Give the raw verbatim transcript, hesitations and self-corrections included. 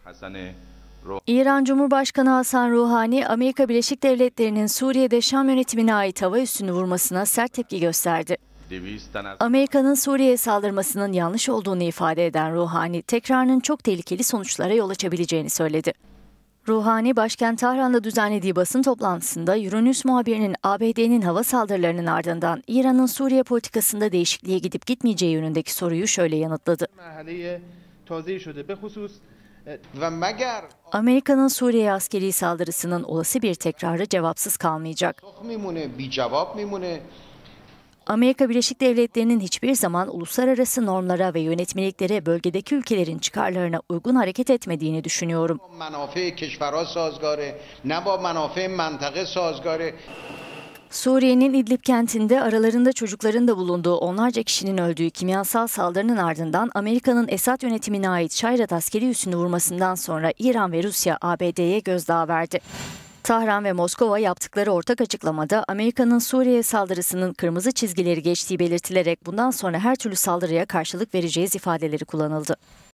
İran Cumhurbaşkanı Hasan Ruhani, Amerika Birleşik Devletleri'nin Suriye'de Şam yönetimine ait hava üssünü vurmasına sert tepki gösterdi. Amerika'nın Suriye'ye saldırmasının yanlış olduğunu ifade eden Ruhani, tekrarının çok tehlikeli sonuçlara yol açabileceğini söyledi. Ruhani, başkent Tahran'da düzenlediği basın toplantısında Euronews muhabirinin A B D'nin hava saldırılarının ardından İran'ın Suriye politikasında değişikliğe gidip gitmeyeceği yönündeki soruyu şöyle yanıtladı. Amerika'nın Suriye askeri saldırısının olası bir tekrarı cevapsız kalmayacak. Amerika Birleşik Devletleri'nin hiçbir zaman uluslararası normlara ve yönetmeliklere bölgedeki ülkelerin çıkarlarına uygun hareket etmediğini düşünüyorum. Suriye'nin İdlib kentinde aralarında çocukların da bulunduğu onlarca kişinin öldüğü kimyasal saldırının ardından Amerika'nın Esad yönetimine ait Şayrat askeri üssünü vurmasından sonra İran ve Rusya A B D'ye gözdağı verdi. Tahran ve Moskova yaptıkları ortak açıklamada Amerika'nın Suriye saldırısının kırmızı çizgileri geçtiği belirtilerek bundan sonra her türlü saldırıya karşılık vereceğiz ifadeleri kullanıldı.